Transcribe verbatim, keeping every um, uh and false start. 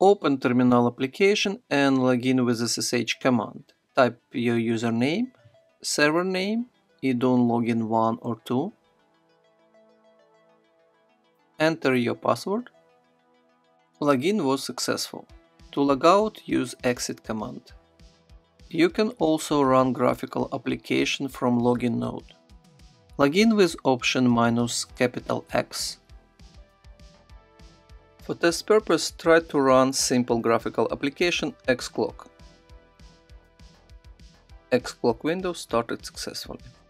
Open terminal application and login with S S H command. Type your username, server name, I D U N login one or two. Enter your password. Login was successful. To log out, use exit command. You can also run graphical application from login node. Login with option minus capital X. For test purpose, try to run simple graphical application Xclock. Xclock window started successfully.